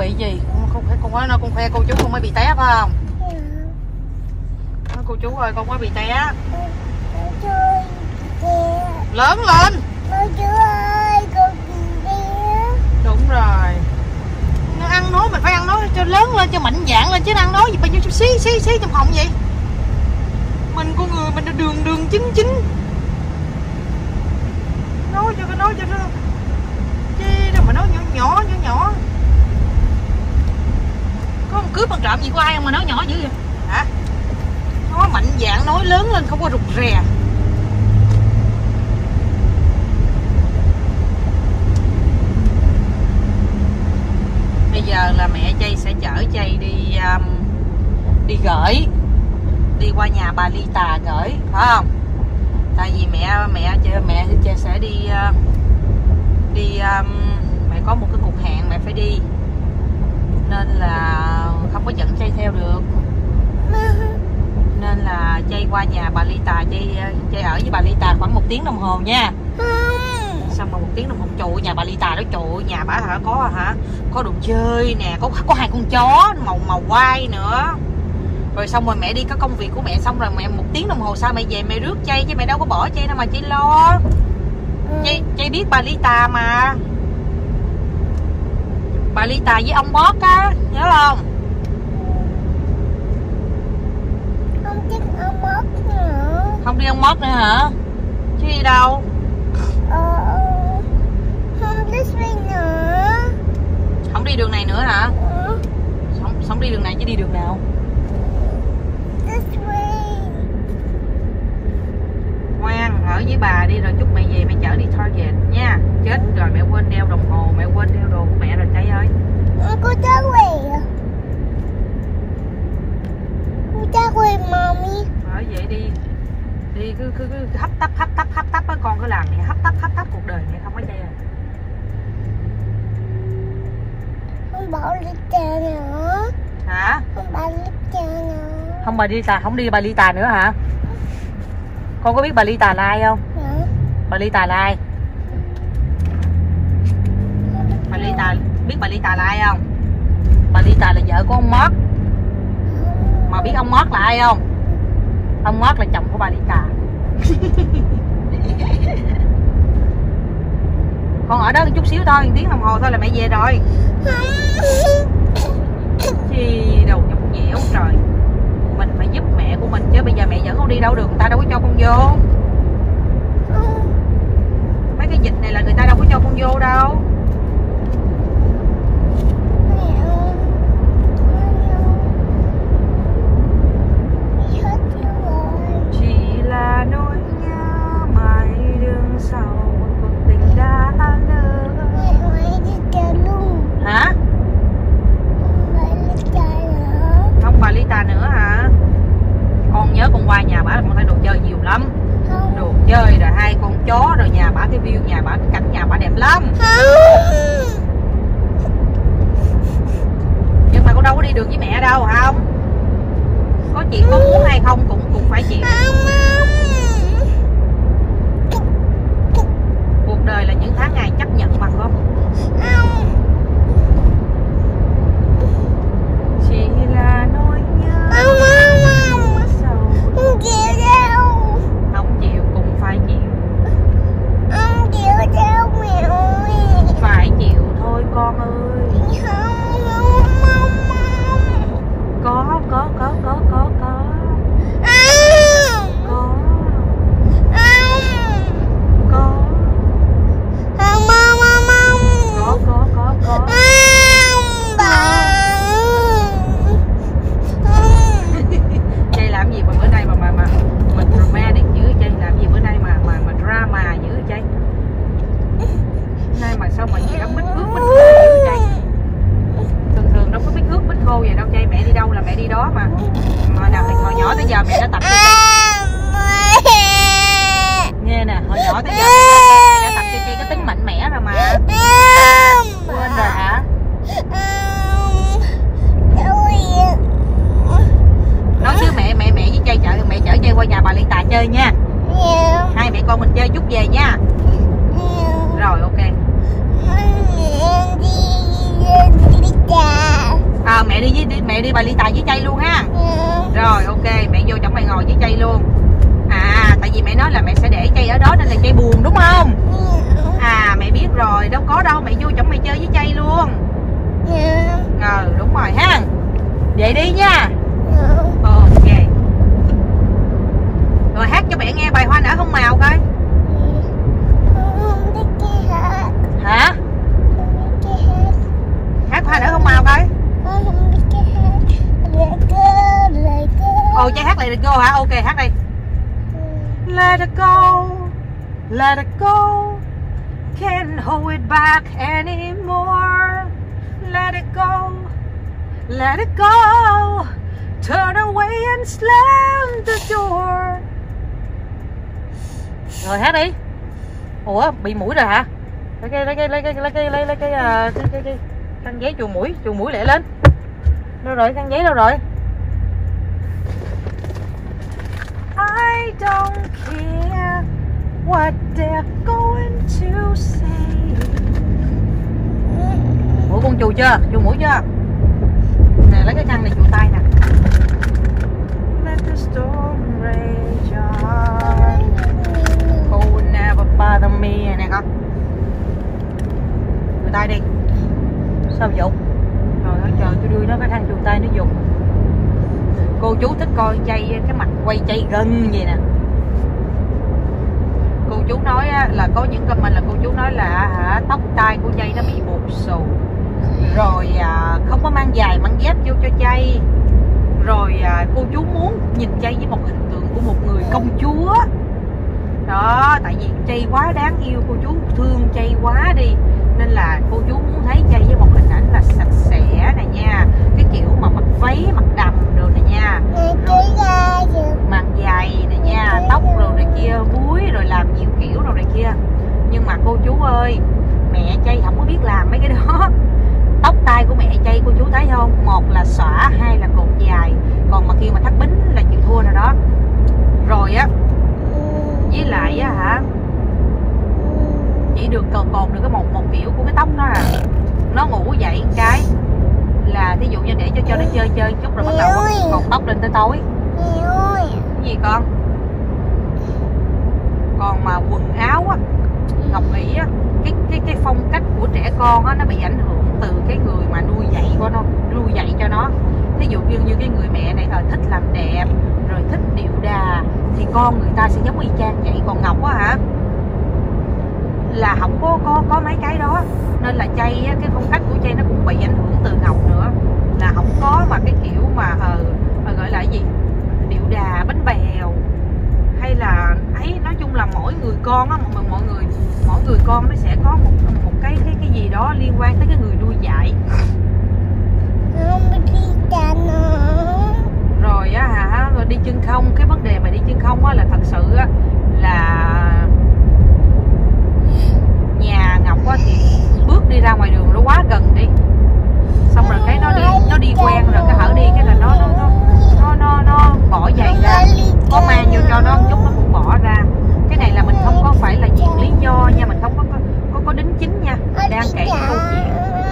bị gì? Con nói con khoe cô chú con mới bị té phải không? Cô chú ơi, con mới bị té. Lớn lên. Đúng rồi. Nó ăn nói mình phải ăn nói cho lớn lên, cho mạnh dạn lên chứ ăn nói gì bao nhiêu xí trong phòng vậy. Mình con người mình đường chính. Nói cho nó chứ đâu mà nói nhỏ. Có một cướp ăn trộm gì của ai không mà nói nhỏ dữ vậy hả? Nói mạnh dạn, nói lớn lên, không có rụt rè. Bây giờ là mẹ Chay sẽ chở Chay đi gửi, đi qua nhà bà Lita gửi, phải không? Tại vì mẹ Chay sẽ đi mẹ có một cái cuộc hẹn mẹ phải đi, nên là không có dẫn Chay theo được, nên là Chay qua nhà bà Lita, Chay ở với bà Lita khoảng 1 tiếng đồng hồ nha. Xong rồi 1 tiếng đồng hồ trụ nhà bà Lita đó, trụ nhà bà có đồ chơi nè, có 2 con chó màu quai nữa. Rồi xong rồi mẹ đi có công việc của mẹ xong rồi mẹ 1 tiếng đồng hồ sau mẹ về mẹ rước Chay chứ mẹ đâu có bỏ Chay đâu mà Chay lo. Chay biết bà Lita mà. Bà Lita với ông Mót á, nhớ không? Không thích ông Mót nữa. Không đi ông Mót nữa hả? Chứ đi đâu? Không thích đi nữa. Không đi đường này nữa hả? Không đi đường này chứ đi đường nào? Ngoan, ở với bà đi rồi chút mẹ về mẹ chở đi Target nha. Chết rồi mẹ quên đeo đồng hồ, mẹ quên đeo đồ của mẹ rồi Chay ơi. Cô cha quỳ. Cô cha quỳ mommy. Bởi vậy đi cứ hấp tấp á, con cứ làm vậy, hấp tấp cuộc đời này không có Chay à. Không bỏ Lita nữa. Hả? Không bỏ Lita nữa. Không bà Lita, không đi bà Lita nữa hả? Con có biết bà Lita là ai không? Hả? Bà Lita là ai? Biết bà Lita là ai không? Bà Lita là vợ của ông Mót. Mà biết ông Mót là ai không? Ông Mót là chồng của bà Lita. Con ở đó một chút xíu thôi, 1 tiếng đồng hồ thôi là mẹ về rồi. Chi đâu nhọc nhẽo trời. Mình phải giúp mẹ của mình chứ bây giờ mẹ dẫn con đi đâu được, người ta đâu có cho con vô. Mấy cái dịch này là người ta đâu có cho con vô đâu. Chỉ là nỗi nhớ mãi đường sau cuộc tình đã lỡ. Hả? Không bà Lita nữa hả? Con nhớ con qua nhà bả là con thấy đồ chơi nhiều lắm. Đồ chơi rồi 2 con chó rồi nhà bả, cái view nhà bả, cái cảnh nhà bả đẹp lắm. Nhưng mà con đâu có đi được với mẹ đâu không? Có chuyện con muốn hay không cũng phải chịu. Cuộc đời là những tháng ngày chấp nhận mà không. Chỉ là nỗi nhớ. Không chịu đâu. Không chịu cũng phải chịu. Không chịu đâu mẹ ơi. Phải chịu thôi con ơi. Có. Chay làm gì mà bữa nay mà mình dramatic dữ Chay, làm gì bữa nay mà drama dữ Chay. Nay mà sao mà gì đó bít khô dữ Chay. Thường đâu có bít khô vậy đâu Chay, mẹ đi đâu là mẹ đi đó mà nào thì hồi nhỏ tới giờ mẹ đã tập cho Chay. Nghe nè, hồi nhỏ tới giờ mẹ đã tập cho Chay cái tính mạnh mẽ rồi mà. Quên rồi hả? Nói chứ mẹ với Chay mẹ chở Chay qua nhà bà Lita chơi nha. Hai mẹ con mình chơi chút về nha. Rồi ok. Lita. Mẹ đi bà ly tài với chay luôn ha. Rồi ok, mẹ vô trong mày ngồi với chay luôn. Tại vì mẹ nói là mẹ sẽ để chay ở đó nên là chay buồn đúng không? Mẹ biết rồi, đâu có đâu, mẹ vô trong mày chơi với chay luôn. Đúng rồi ha. Vậy đi nha. Ok. Rồi hát cho mẹ nghe bài Hoa Nở Không Màu coi. Hả? Hát Hoa Nở Không Màu coi. Ồ, Chay hát Let It Go hả? Ok, hát đi. Let it go, let it go, can't hold it back anymore. Let it go, let it go, turn away and slam the door. Rồi hát đi. Ủa, bị mũi rồi hả? Lấy cái khăn giấy chuồn mũi lẹ lên. Đâu rồi, khăn giấy đâu rồi? I don't care what they're going to say. Ủa con chù chưa? Chù mũi chưa? Nè lấy cái khăn này chù tay nè. Let the storm rage on. Oh, will never bother me. Nè con. Chù tay đi. Sao dục? Trời ơi trời, tôi đưa nó cái khăn chù tay nó dục. Cô chú thích coi chay, cái mặt quay chay gần vậy nè. Cô chú nói là có những comment là cô chú nói là tóc tai của chay nó bị bù xù. Rồi không có mang giày mang dép vô cho chay. Rồi cô chú muốn nhìn chay với một hình tượng của một người công chúa. Đó, tại vì chay quá đáng yêu, cô chú thương chay quá đi. Nên là cô chú muốn thấy chay với một hình ảnh là sạch sẽ này nha. Cái kiểu mà mặc váy, mặc đầm rồi này nha. Rồi mặc giày này nha, tóc rồi này kia, búi rồi làm nhiều kiểu rồi này kia. Nhưng mà cô chú ơi, mẹ chay không có biết làm mấy cái đó. Tóc tai của mẹ chay cô chú thấy không? Một là xõa, hai là cột dài. Còn mà khi mà thắt bính là chịu thua rồi đó. Rồi á, với lại á chỉ được cột được cái một kiểu của cái tóc nó nó ngủ dậy cái là thí dụ như để cho nó chơi chút rồi bắt đầu cột tóc lên tới tối. Cái gì con? Còn mà quần áo á, Ngọc nghĩ á, cái phong cách của trẻ con á nó bị ảnh hưởng từ cái người mà nuôi dạy cho nó. Thí dụ như cái người mẹ này thích làm đẹp rồi thích điệu đà thì con người ta sẽ giống y chang vậy. Còn Ngọc á hả, là không có mấy cái đó. Nên là chay á, cái phong cách của chay nó cũng bị ảnh hưởng từ Ngọc nữa. Là không có mà cái kiểu mà gọi là cái gì, điệu đà bánh bèo hay là ấy. Nói chung là mỗi người con á, mỗi người con nó sẽ có một cái gì đó liên quan tới cái người nuôi dạy. Rồi á hả, rồi đi chân không, cái vấn đề mà đi chân không á là thật sự á là nhà Ngọc á thì bước đi ra ngoài đường nó quá gần đi. Xong rồi cái nó đi quen rồi cái hở đi cái là nó bỏ giày ra, có mang vô cho nó một chút nó cũng bỏ ra. Cái này là mình không có phải là viện lý do nha, mình không có đính chính nha, mình đang kể cái câu chuyện.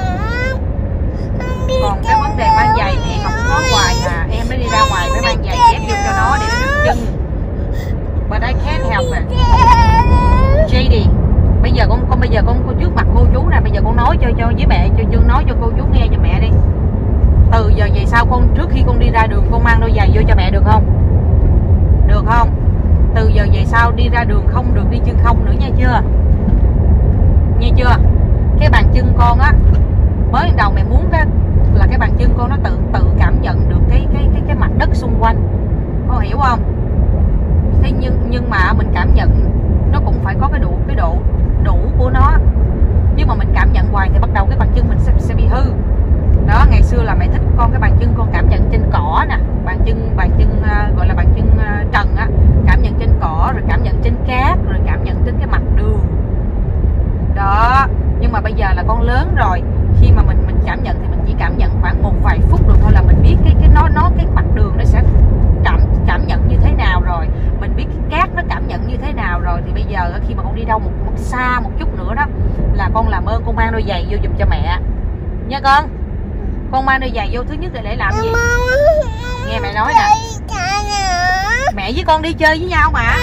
Còn cái vấn đề mang giày mẹ Ngọc nói hoài à, em mới đi ra ngoài phải mang giày dép vô cho nó để nó đứng chân. But I can't help it. JD, bây giờ con trước mặt cô chú nè, bây giờ con nói cho với mẹ, cho nói cho cô chú nghe cho mẹ đi. Từ giờ về sau con, trước khi con đi ra đường con mang đôi giày vô cho mẹ được không? Được không? Từ giờ về sau đi ra đường không được đi chân không nữa nha chưa? Nghe chưa? Cái bàn chân con á, mới đầu mẹ muốn là cái bàn chân con nó tự cảm nhận được cái mặt đất xung quanh. Con hiểu không? Thế nhưng mà mình cảm nhận nó cũng phải có cái độ đủ của nó. Nhưng mà mình cảm nhận hoài thì bắt đầu cái bàn chân mình sẽ bị hư. Đó, ngày xưa là mẹ thích con cái bàn chân con cảm nhận trên cỏ nè, bàn chân gọi là bàn chân trần á, cảm nhận trên cỏ, rồi cảm nhận trên cát, rồi cảm nhận trên cái mặt đường. Đó, nhưng mà bây giờ là con lớn rồi, khi mà mình cảm nhận thì mình chỉ cảm nhận khoảng một vài phút rồi thôi là mình biết cái mặt đường nó sẽ cảm nhận như thế nào rồi, mình biết cái cát nó cảm nhận như thế nào rồi. Thì bây giờ khi mà con đi đâu một xa một chút nữa đó là con làm ơn con mang đôi giày vô giùm cho mẹ nha con Con mang đôi giày vô thứ nhất là để làm gì? Nghe mẹ nói nè. Mẹ với con đi chơi với nhau mà.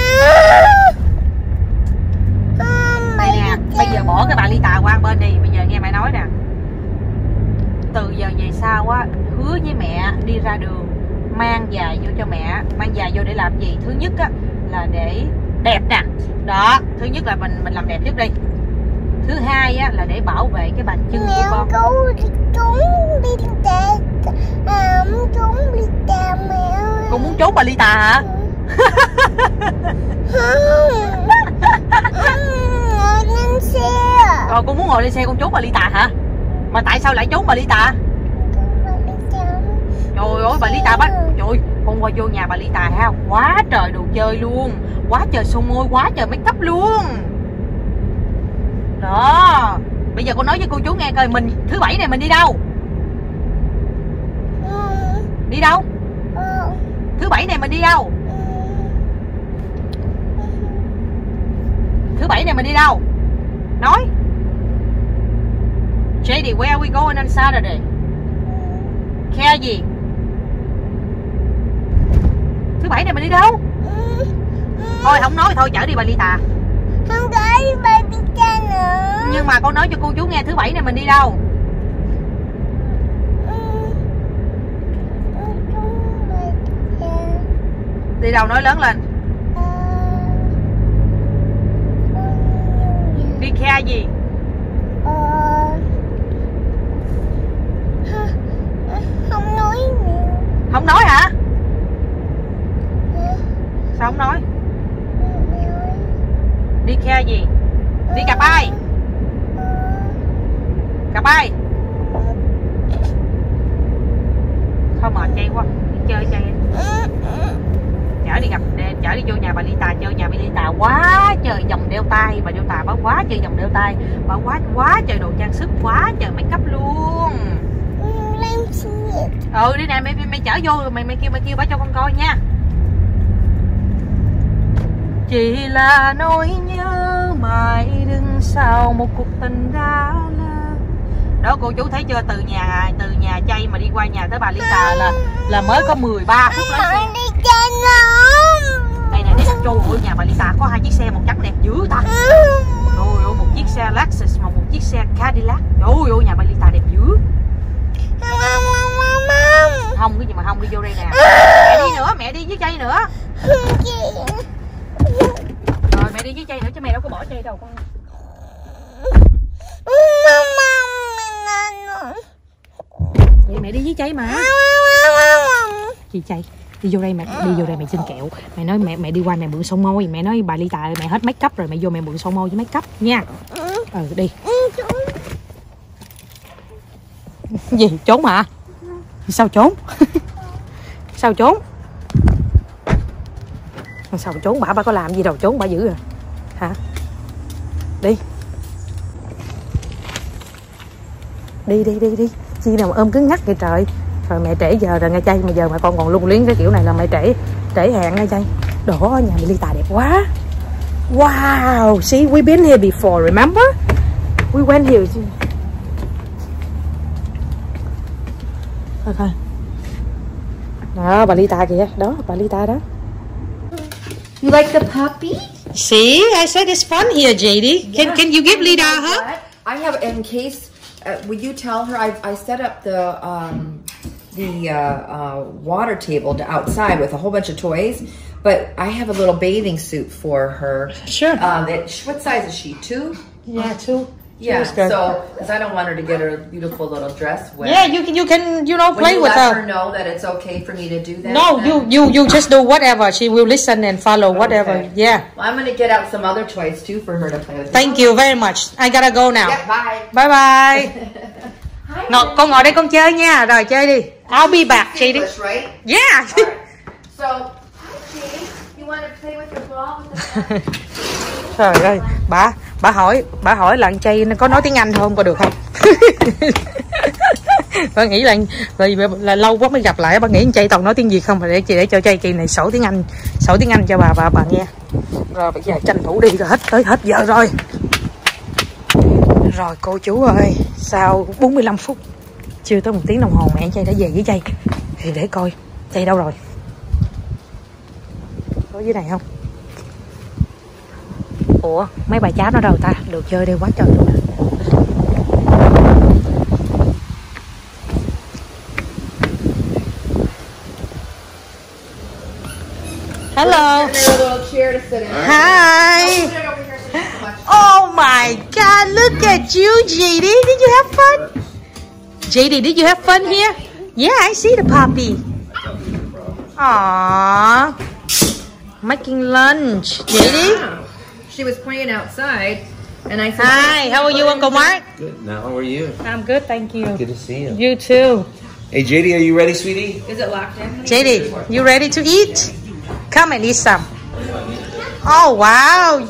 Đây nè, bây giờ bỏ cái bà ly tà qua bên đi. Bây giờ nghe mẹ nói nè. Từ giờ về sau á, hứa với mẹ đi ra đường mang giày vô cho mẹ. Mang giày vô để làm gì? Thứ nhất á là để đẹp nè. Đó, thứ nhất là mình làm đẹp trước đi. Thứ hai á là để bảo vệ cái bàn chân của con. Con muốn trốn bà ly tà hả? Rồi con muốn ngồi lên xe con trốn bà ly tà hả? Mà tại sao lại trốn bà ly tà? Trời ơi bà ly tà bắt. Trời, con qua vô nhà bà ly tà ha, quá trời đồ chơi luôn, quá trời son môi, quá trời make up luôn. Đó, bây giờ con nói với cô chú nghe coi, mình thứ bảy này mình đi đâu? Đi đâu? Thứ bảy này mình đi đâu? Thứ bảy này mình đi đâu? Nói. JD, where are we going on Saturday? Care gì? Thứ bảy này mình đi đâu? Thôi không nói thôi, chở đi bà ly tà. Không có bà ly tà nữa. Nhưng mà con nói cho cô chú nghe thứ bảy này mình đi đâu? Đi đâu nói lớn lên. Đi Care gì? Không nói. Không nói hả? Sao không nói? Đi Care gì? Đi cà pai. Cà pai. Thôi mệt chay quá, đi chơi chay. Chở đi vô nhà bà ly tà chơi. Nhà bà ly tà quá trời vòng đeo tay. Bà đeo tà bà quá trời vòng đeo tay. Bà quá trời đồ trang sức, quá trời make up luôn. Đi nè, mày chở vô, mày kêu bà cho con coi nha. Chỉ là nỗi nhớ mãi đứng sau một cuộc tình đã lỡ. Đó cô chú thấy chưa, từ nhà chay mà đi qua nhà tới bà ly tà là mới có 13 phút lái xe. Đây nè, trời ơi, nhà bà ly tà có 2 chiếc xe, một trắng đẹp dữ ta. Trời ơi, một chiếc xe Lexus mà một chiếc xe Cadillac. Trời ơi, nhà bà ly tà đẹp dữ. Không cái gì mà không, đi vô đây nè. Mẹ đi nữa, mẹ đi với chay nữa. Rồi mẹ đi với chay nữa chứ mẹ đâu có bỏ chay đâu con. Vậy mẹ đi với chay mà. Chị chay đi vô đây, mẹ mẹ xin kẹo. Mẹ nói mẹ đi qua mẹ mượn son môi. Mẹ nói bà ly tà mẹ hết make up rồi, mẹ vô mẹ mượn son môi với make up nha. Đi. Gì trốn hả? Sao trốn? Sao trốn? Sao trốn? Bà có làm gì đâu trốn, bà dữ rồi hả? Đi. Đi chi nào mà ôm cứng ngắc vậy trời. Rồi mẹ trễ giờ rồi nghe chay, mà giờ mà con còn lung liếng cái kiểu này là mẹ trễ hẹn nghe chay. Đổ nhà mẹ ly tà đẹp quá. Wow, see we've been here before, remember? We went here. Thôi. Đó, bà ly tà kìa, đó, bà ly tà đó. You like the puppy? See, I said it's fun here, JD. Yeah. Can you give Lida a hug? I have, in case, would you tell her I set up the water table outside with a whole bunch of toys, but I have a little bathing suit for her. Sure. What size is she? 2? Yeah, 2. Yeah, so because I don't want her to get her beautiful little dress wet. Yeah, you can play with her. Let her know that it's okay for me to do that. No, you just do whatever. She will listen and follow whatever. Okay. Yeah. Well, I'm gonna get out some other toys too for her to play with. Thank you very much. I gotta go now. Yeah, bye. Bye bye. Con ngồi đây con chơi nha. Rồi chơi đi. I'll be back, JD. Right? Yeah. Right. So, hi Jade. You want to play with your ball with the Trời ơi, bà hỏi là anh Chay có nói tiếng Anh không, có được không? Bà nghĩ là lâu quá mới gặp lại, bà nghĩ anh Chay toàn nói tiếng Việt không, mà để cho Chay kỳ này sổ tiếng Anh cho bà nghe. Rồi bây giờ tranh thủ đi rồi, hết giờ rồi. Rồi cô chú ơi, sau 45 phút Chưa tới 1 tiếng đồng hồ mẹ Chay đã về với Chay. Thì để coi Chay đâu rồi. Có dưới này không? Ủa mấy bà cháu nó đâu ta? Đồ chơi đây quá trời luôn nè. Hello. Hi. Oh my God! Look at you, JD. Did you have fun? JD, did you have fun here? Yeah, I see the puppy. Aww. Making lunch, JD. She was playing outside, and I said, Hi, how are you, Uncle Mark? Good. Now, how are you? I'm good, thank you. Good to see you. You too. Hey, JD, are you ready, sweetie? "Is it locked in?" JD, you ready to eat? Come and eat some. Oh wow.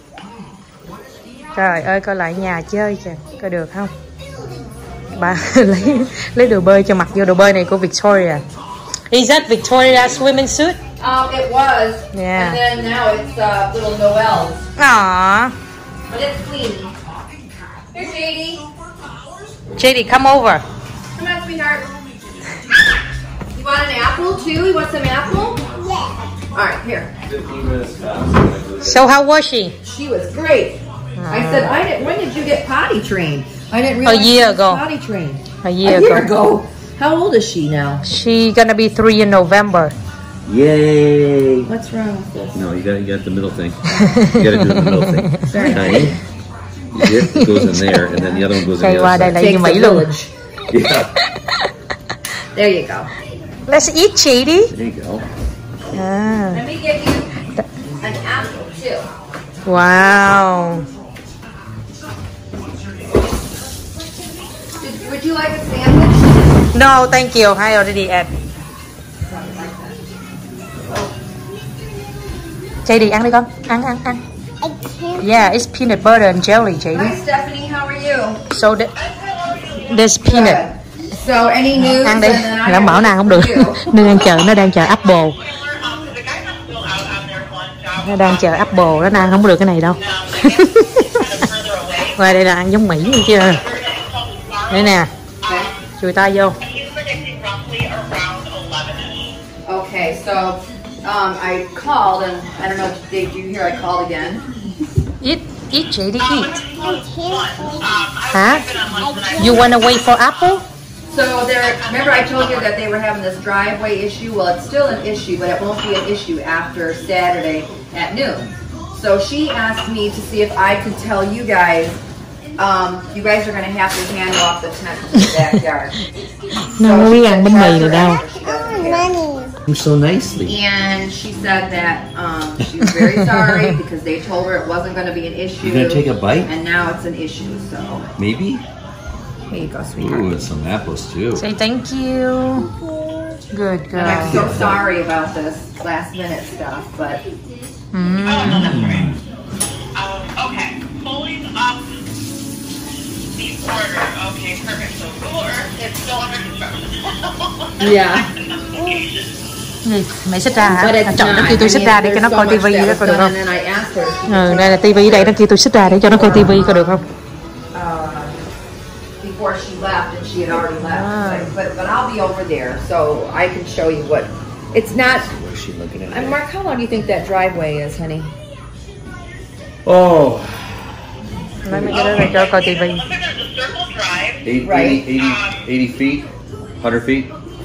Trời ơi, coi lại nhà chơi kìa, coi được không? Bà lấy đồ bơi cho mặc vô, đồ bơi này của Victoria. Is that Victoria's swimming suit? It was. Yeah. And then now it's little Noelle's. Aww. But it's clean. Here, JD. JD, come over. Come on, sweetheart. You want an apple too? You want some apple? Yeah. All right, here. 15 minutes past. So how was she? She was great. I said, when did you get potty trained? I didn't realize year she was ago. potty trained. A year ago. How old is she now? She gonna be 3 in November. Yay! What's wrong with this? No, you got the middle thing. You got to do the middle thing. Tiny. It goes in there, and then the other one goes in Chạy the qua other đây side. là như Mỹ luôn. Yeah. There you go. Let's eat, JD. There you go. Ah, Let me get you an apple too. wow. Would you like a sandwich? No, thank you. I already ate. JD, ăn đi con. Ăn. I can't. Yeah, it's peanut butter and jelly, JD. Hi, Stephanie. How are you? So there's peanut. So any news? Ăn đi. And then I Nó bảo nó ăn không được. Nên nó đang chờ apple. Nó đang chờ apple, nó ăn không được cái này đâu. Ngoài đây là ăn giống Mỹ như chưa? Đây nè. Chùi tay vô. Okay, so I called and I don't know, did you hear I called again? Eat, JD, eat. I can't. Hả? You wanna wait for apple? So remember I told you that they were having this driveway issue? Well, it's still an issue, but it won't be an issue after Saturday at noon. So she asked me to see if I could tell you guys are going to have to hand off the tent to the backyard. Nó không biết ăn bánh mì rồi đâu. Money. I'm so nicely. And she said that she's very sorry because they told her it wasn't going to be an issue. You gonna take a bite? And now it's an issue, so. Maybe? Here you go, sweetheart. Ooh, and some apples too. Say thank you. Good And I'm girl. so sorry about this last minute stuff, but. Okay, pulling up the order. Okay, perfect. So door is still under construction. Yeah. Gì? Mẹ xích ra hả? But it's Chọn nó not. kêu tôi I xích mean, ra để cho there's nó so coi much tivi that đó was coi được done, không? and then I asked her if she could Đây là tivi đây, nó kêu tôi xích ra để cho nó coi tivi coi được không? before she left, and she had already left. But I'll be over there, so I can show you what. It's not. Where's she looking at? Mark, how long do you think that driveway is, honey? Oh, Lấy mấy cái đó để cho coi tivi. Looks like there's a circle drive. 80 feet, 100 feet.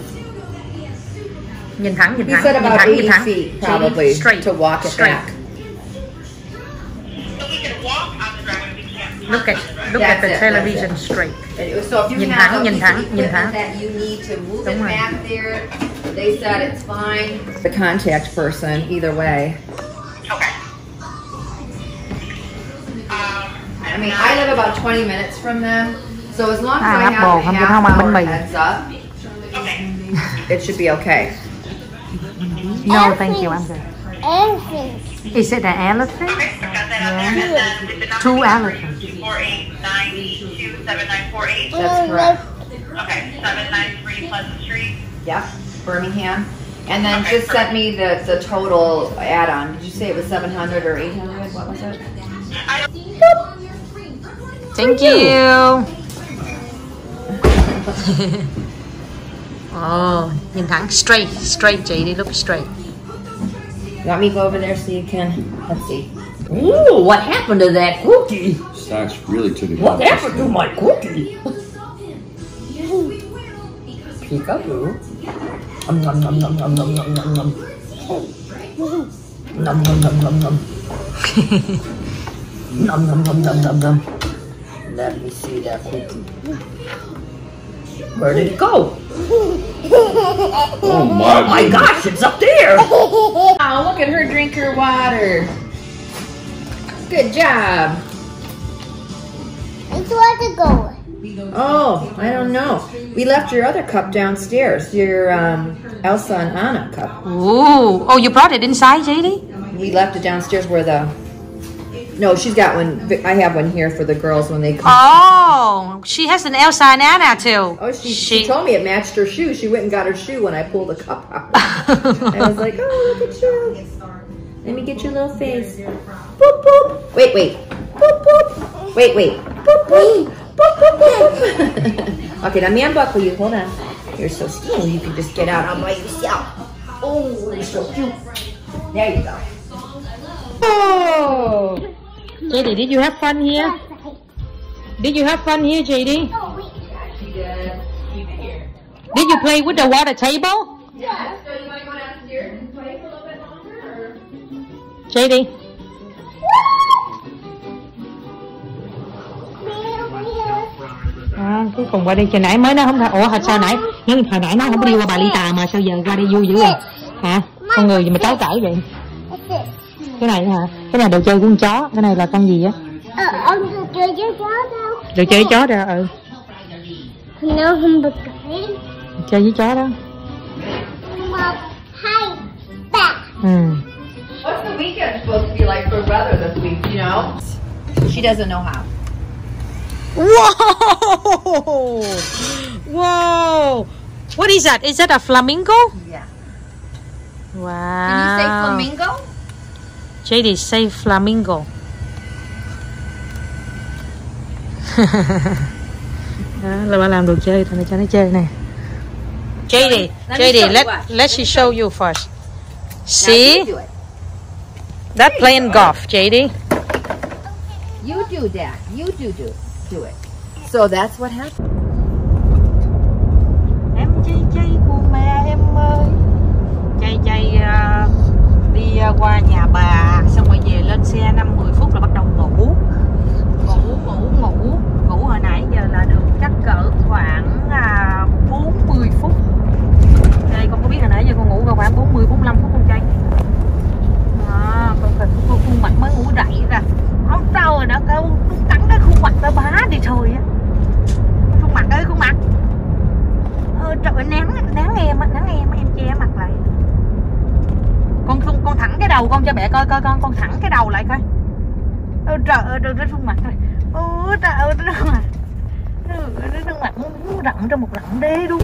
Nhìn thẳng, He said about 80 feet, probably, Straight. to walk it Straight. back. So we can walk on the driveway. We can't. Look at That's the it, television that's it. straight. So if you Nhìn have thẳng, a nhìn piece thẳng, of nhìn equipment thẳng. that you need to move Đúng it rồi. back there, they said it's fine. The contact person, either way. Okay. I mean, I live about 20 minutes from them, so as long as I Apple, have a không half ăn bánh hour mì. heads up, it should be okay. No, thank you, I'm good. Elephant. Is it an elephant? Okay, got that up there. And then the number 2 is elephants. 489827948. That's correct. Okay, 793 Pleasant Street. Yep, Birmingham. And then just sent me the total add-on. Did you say it was 700 or 800? What was it? Thank you. Nhìn thẳng, straight chị đi, look straight. You want me to go over there so you can, let's see. Ooh, what happened to that cookie? Socks really took it. What happened to my cookie? Peekaboo. Nom nom nom nom nom nom nom nom nom. Nom nom nom nom nom. Nom nom nom nom nom nom. Let me see that cookie. Where did it go? Oh My gosh, it's up there! Oh, look at her drink her water. Good job. It's where to go. Oh, I don't know. We left your other cup downstairs. Your Elsa and Anna cup. Ooh. Oh, you brought it inside, JD? We left it downstairs where the... No, she's got one. I have one here for the girls when they come. Oh, she has an Elsa and Anna too. Oh, she told me it matched her shoe. She went and got her shoe when I pulled the cup out. I was like, oh, look at you. Let me get your little face. Boop, boop. Wait. Boop, boop. Wait. Boop, boop. Boop, boop, boop. Okay, now me unbuckle you. Hold on. You're so small. You can just get out all by yourself. Oh, you're so cute. There you go. Oh. JD, did you have fun here? Did you have fun here, JD? Did you play with the water table? Yeah, so you want to go downstairs and play for a little bit longer? Or? JD. Cuối cùng qua đi, hồi nãy mới nó không. Ủa sao nãy? Nhưng hồi nãy nó không có đi qua bà Lita mà sao giờ ra đây vui dữ vậy? Hả? Con người gì mà cháu cỡ vậy? Cái này hả? Cái này đồ chơi của con chó. Cái này là con gì á? Ông được chơi với chó đâu? Đồ chơi với chó ra. Nó không được chơi. Chơi với chó đó. 1, 2, 3. What's the weekend supposed to be like for weather this week, you know? She doesn't know how. Whoa! Whoa! What is that? Is that a flamingo? Yeah. Wow. Can you say flamingo? JD say flamingo. Đó, là bà làm đồ chơi thôi cho nó chơi nè. JD, let she show you first. See? That playing golf, JD. You do that. You do it. So that's what happened. Em chay của mẹ em ơi. Chay đi qua nhà bà xong rồi về lên xe 5-10 phút là bắt đầu ngủ hồi nãy giờ là được chắc cỡ khoảng 40 phút. Đây con có biết hồi nãy giờ con ngủ khoảng 40-45 phút con Chay. Con khuôn mặt mới ngủ dậy ra. Không sao rồi đó, câu cắn cái khuôn mặt nó bá đi thôi á. Khuôn mặt ơi, khuôn mặt. Trời ơi, nắng em che mặt lại. Con thẳng cái đầu con cho mẹ coi con thẳng cái đầu lại coi. Trời ơi, nó khuôn mặt rồi. Trời ơi, nó khuôn mặt. Nó khuôn mặt nó rậm trong một rậm đê luôn.